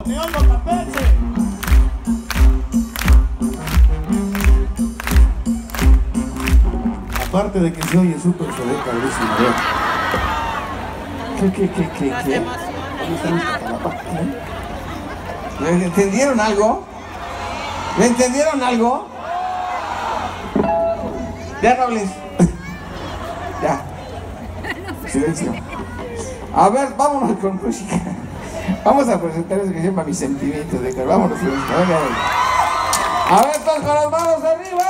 León Campeche. Aparte de que se oye súper sobre cabrísimo. ¿Qué? ¿Le entendieron algo? ¿Le entendieron algo? Ya no hables. Ya. Silencio. A ver, vámonos con música. Vamos a presentar eso que se llama Mis Sentimientos de Carlos. Vámonos con música. Venga. A ver, todos con las manos arriba.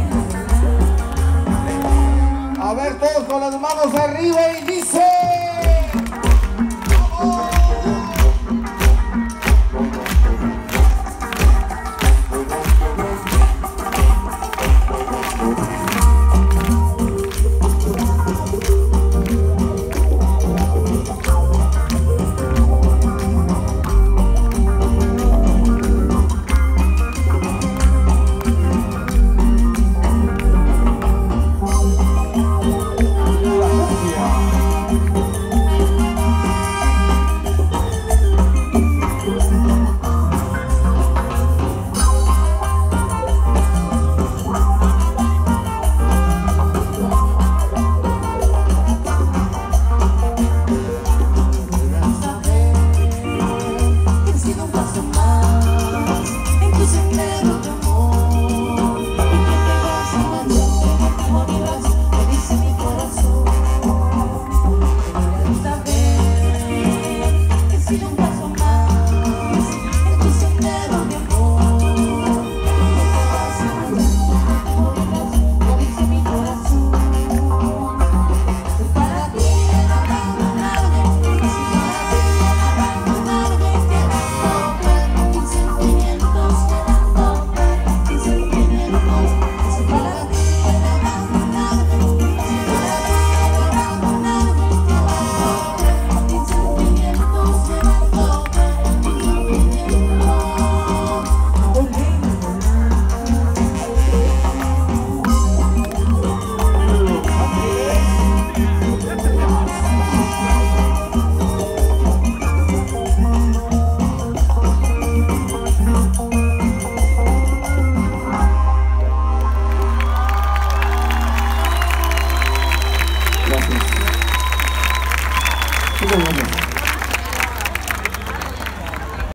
Con las manos arriba y dice...